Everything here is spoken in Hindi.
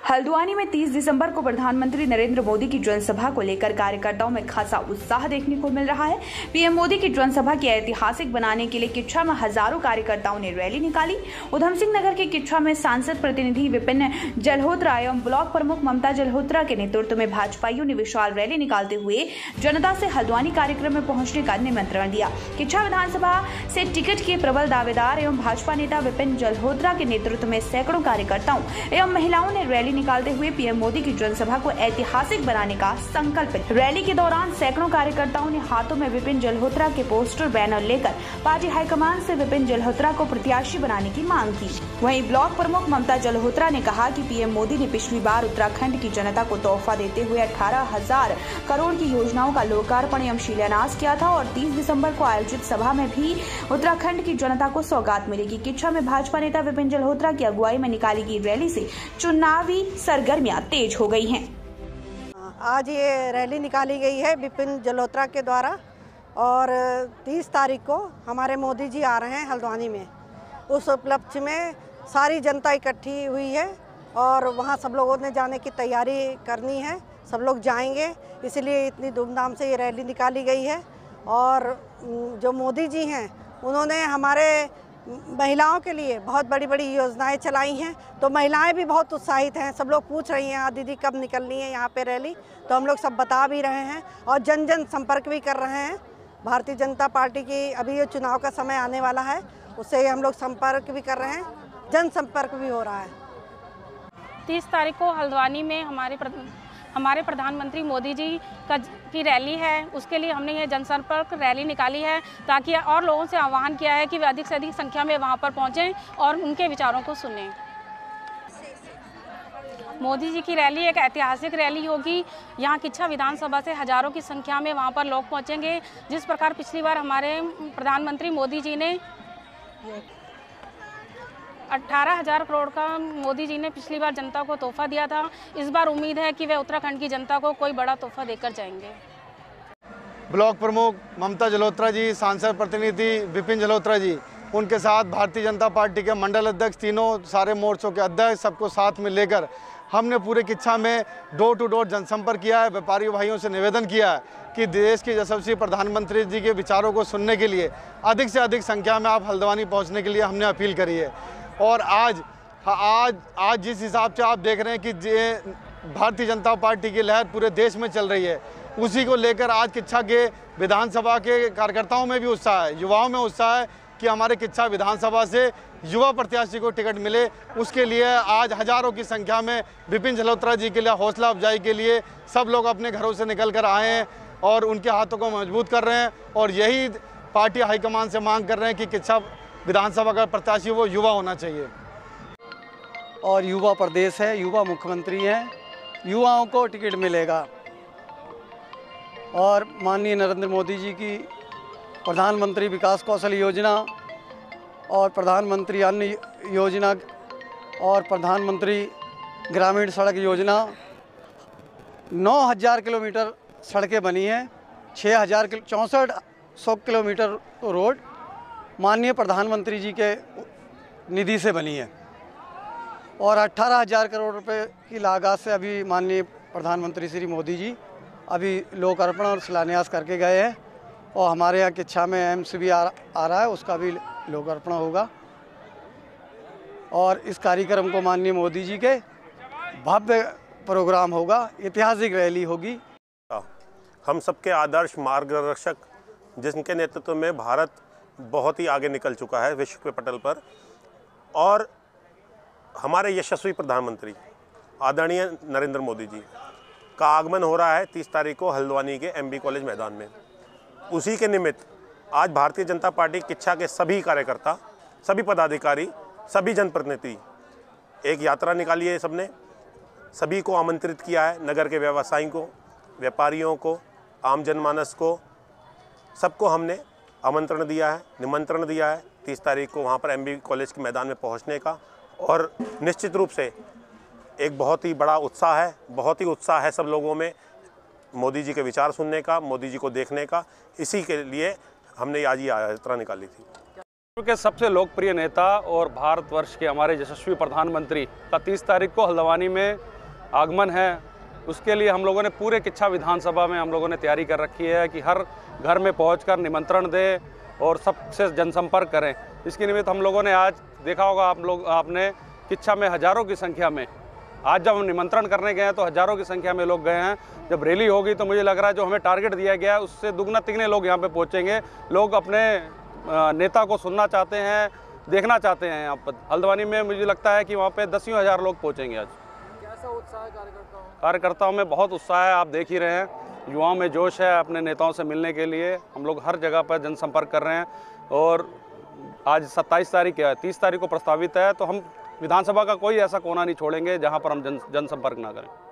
हल्द्वानी में 30 दिसंबर को प्रधानमंत्री नरेंद्र मोदी की जनसभा को लेकर कार्यकर्ताओं में खासा उत्साह देखने को मिल रहा है। पीएम मोदी की जनसभा की ऐतिहासिक बनाने के लिए किच्छा में हजारों कार्यकर्ताओं ने रैली निकाली। उधम सिंह नगर के किच्छा में सांसद प्रतिनिधि विपिन जल्होत्रा एवं ब्लॉक प्रमुख ममता जल्होत्रा के नेतृत्व में भाजपाइयों ने विशाल रैली निकालते हुए जनता से हल्द्वानी कार्यक्रम में पहुंचने का निमंत्रण दिया। किच्छा विधानसभा से टिकट के प्रबल दावेदार एवं भाजपा नेता विपिन जल्होत्रा के नेतृत्व में सैकड़ों कार्यकर्ताओं एवं महिलाओं ने रैली निकालते हुए पीएम मोदी की जनसभा को ऐतिहासिक बनाने का संकल्प लिया। रैली के दौरान सैकड़ों कार्यकर्ताओं ने हाथों में विपिन जल्होत्रा के पोस्टर बैनर लेकर पार्टी हाईकमान से विपिन जल्होत्रा को प्रत्याशी बनाने की मांग की। वहीं ब्लॉक प्रमुख ममता जल्होत्रा ने कहा कि पीएम मोदी ने पिछली बार उत्तराखंड की जनता को तोहफा देते हुए 18,000 करोड़ की योजनाओं का लोकार्पण एवं शिलान्यास किया था और 30 दिसंबर को आयोजित सभा में भी उत्तराखंड की जनता को सौगात मिलेगी। किच्छा में भाजपा नेता विपिन जल्होत्रा की अगुवाई में निकाली गई रैली से चुनावी सरगर्मियां तेज हो गई हैं। आज ये रैली निकाली गई है विपिन जल्होत्रा के द्वारा और 30 तारीख को हमारे मोदी जी आ रहे हैं हल्द्वानी में। उस उपलक्ष्य में सारी जनता इकट्ठी हुई है और वहाँ सब लोगों ने जाने की तैयारी करनी है। सब लोग जाएंगे, इसलिए इतनी धूमधाम से ये रैली निकाली गई है। और जो मोदी जी हैं उन्होंने हमारे महिलाओं के लिए बहुत बड़ी बड़ी योजनाएं चलाई हैं, तो महिलाएं भी बहुत उत्साहित हैं। सब लोग पूछ रही हैं दीदी कब निकलनी है यहाँ पे रैली, तो हम लोग सब बता भी रहे हैं और जन जन संपर्क भी कर रहे हैं। भारतीय जनता पार्टी की अभी ये चुनाव का समय आने वाला है, उससे हम लोग संपर्क भी कर रहे हैं, जन संपर्क भी हो रहा है। 30 तारीख को हल्द्वानी में हमारे प्रधानमंत्री मोदी जी की रैली है। उसके लिए हमने ये जनसंपर्क रैली निकाली है ताकि और लोगों से आह्वान किया है कि वे अधिक से अधिक संख्या में वहाँ पर पहुँचें और उनके विचारों को सुनें। मोदी जी की रैली एक ऐतिहासिक रैली होगी। यहाँ किच्छा विधानसभा से हजारों की संख्या में वहाँ पर लोग पहुँचेंगे। जिस प्रकार पिछली बार हमारे प्रधानमंत्री मोदी जी ने 18,000 करोड़ का मोदी जी ने पिछली बार जनता को तोहफा दिया था, इस बार उम्मीद है कि वे उत्तराखंड की जनता को कोई बड़ा तोहफा देकर जाएंगे। ब्लॉक प्रमुख ममता जल्होत्रा जी, सांसद प्रतिनिधि विपिन जल्होत्रा जी, उनके साथ भारतीय जनता पार्टी के मंडल अध्यक्ष, तीनों सारे मोर्चों के अध्यक्ष, सबको साथ में लेकर हमने पूरे किच्छा में डोर टू डोर जनसंपर्क किया है। व्यापारी भाइयों से निवेदन किया है कि देश के यशस्वी प्रधानमंत्री जी के विचारों को सुनने के लिए अधिक से अधिक संख्या में आप हल्द्वानी पहुँचने के लिए हमने अपील करी है। और आज जिस हिसाब से आप देख रहे हैं कि भारतीय जनता पार्टी की लहर पूरे देश में चल रही है, उसी को लेकर आज किच्छा के विधानसभा के कार्यकर्ताओं में भी उत्साह है, युवाओं में उत्साह है कि हमारे किच्छा विधानसभा से युवा प्रत्याशी को टिकट मिले। उसके लिए आज हजारों की संख्या में विपिन जल्होत्रा जी के लिए हौसला अफजाई के लिए सब लोग अपने घरों से निकल कर आए हैं और उनके हाथों को मजबूत कर रहे हैं। और यही पार्टी हाईकमान से मांग कर रहे हैं कि किच्छा विधानसभा का प्रत्याशी वो युवा होना चाहिए। और युवा प्रदेश है, युवा मुख्यमंत्री हैं, युवाओं को टिकट मिलेगा। और माननीय नरेंद्र मोदी जी की प्रधानमंत्री विकास कौशल योजना और प्रधानमंत्री अन्न योजना और प्रधानमंत्री ग्रामीण सड़क योजना, 9,000 किलोमीटर सड़कें बनी हैं, 6400 किलोमीटर रोड माननीय प्रधानमंत्री जी के निधि से बनी है और 18,000 करोड़ रुपए की लागत से अभी माननीय प्रधानमंत्री श्री मोदी जी अभी लोकार्पण और शिलान्यास करके गए हैं। और हमारे यहाँ किच्छा में एम्स भी आ रहा है, उसका भी लोकार्पण होगा। और इस कार्यक्रम को माननीय मोदी जी के भव्य प्रोग्राम होगा, ऐतिहासिक रैली होगी। हम सबके आदर्श मार्गदर्शक, जिनके नेतृत्व में भारत बहुत ही आगे निकल चुका है विश्व के पटल पर, और हमारे यशस्वी प्रधानमंत्री आदरणीय नरेंद्र मोदी जी का आगमन हो रहा है 30 तारीख को हल्द्वानी के एमबी कॉलेज मैदान में। उसी के निमित्त आज भारतीय जनता पार्टी किच्छा के सभी कार्यकर्ता, सभी पदाधिकारी, सभी जनप्रतिनिधि एक यात्रा निकाली है। सबने सभी को आमंत्रित किया है, नगर के व्यवसायियों को, व्यापारियों को, आम जनमानस को, सबको हमने आमंत्रण दिया है, निमंत्रण दिया है 30 तारीख को वहाँ पर एमबी कॉलेज के मैदान में पहुँचने का। और निश्चित रूप से एक बहुत ही बड़ा उत्साह है, बहुत ही उत्साह है सब लोगों में मोदी जी के विचार सुनने का, मोदी जी को देखने का। इसी के लिए हमने आज ये यात्रा निकाली थी। के सबसे लोकप्रिय नेता और भारतवर्ष के हमारे यशस्वी प्रधानमंत्री का 30 तारीख को हल्द्वानी में आगमन है, उसके लिए हम लोगों ने पूरे किच्छा विधानसभा में हम लोगों ने तैयारी कर रखी है कि हर घर में पहुंचकर निमंत्रण दें और सबसे जनसंपर्क करें। इसके निमित्त हम लोगों ने आज देखा होगा आपने किच्छा में हज़ारों की संख्या में, आज जब हम निमंत्रण करने गए हैं तो हज़ारों की संख्या में लोग गए हैं। जब रैली होगी तो मुझे लग रहा है जो हमें टारगेट दिया गया है उससे दुगना तिगने लोग यहाँ पे पहुँचेंगे। लोग अपने नेता को सुनना चाहते हैं, देखना चाहते हैं। यहाँ पर हल्द्वानी में मुझे लगता है कि वहाँ पे 10,000 हज़ार लोग पहुँचेंगे आज। कैसा उत्साह है कार्यकर्ताओं में? बहुत उत्साह है, आप देख ही रहे हैं, युवाओं में जोश है अपने नेताओं से मिलने के लिए। हम लोग हर जगह पर जनसंपर्क कर रहे हैं और आज 27 तारीख है, 30 तारीख को प्रस्तावित है, तो हम विधानसभा का कोई ऐसा कोना नहीं छोड़ेंगे जहाँ पर हम जनसंपर्क ना करें।